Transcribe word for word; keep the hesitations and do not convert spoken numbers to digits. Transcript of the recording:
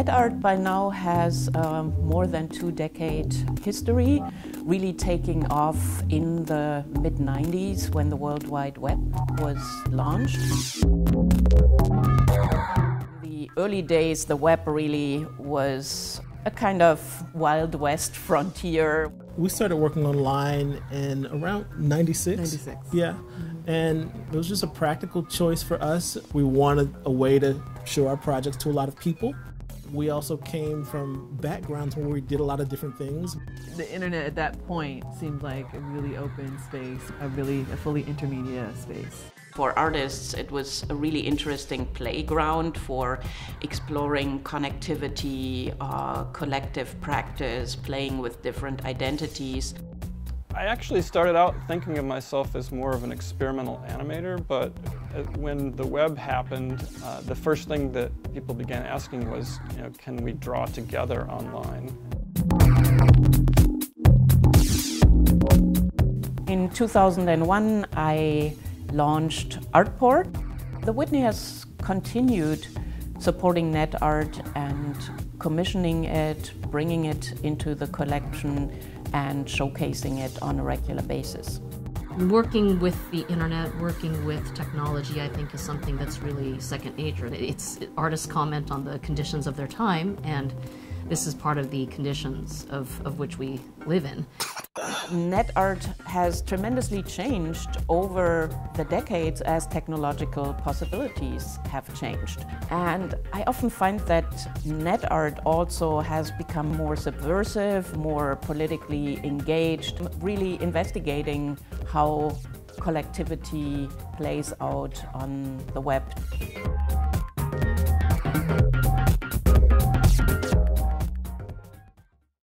NetArt by now has um, more than two decade history, really taking off in the mid nineties when the World Wide Web was launched. In the early days, the web really was a kind of Wild West frontier. We started working online in around ninety-six. ninety-six. Yeah. And it was just a practical choice for us. We wanted a way to show our projects to a lot of people. We also came from backgrounds where we did a lot of different things. The internet at that point seemed like a really open space, a really a fully intermedia space. For artists, it was a really interesting playground for exploring connectivity, uh, collective practice, playing with different identities. I actually started out thinking of myself as more of an experimental animator, but when the web happened, uh, the first thing that people began asking was, you know, can we draw together online? In two thousand one, I launched Artport. The Whitney has continued supporting NetArt and commissioning it, bringing it into the collection, and showcasing it on a regular basis. Working with the internet, working with technology, I think is something that's really second nature. It's artists comment on the conditions of their time, and this is part of the conditions of, of which we live in. NetArt has tremendously changed over the decades as technological possibilities have changed. And I often find that NetArt also has become more subversive, more politically engaged, really investigating how collectivity plays out on the web.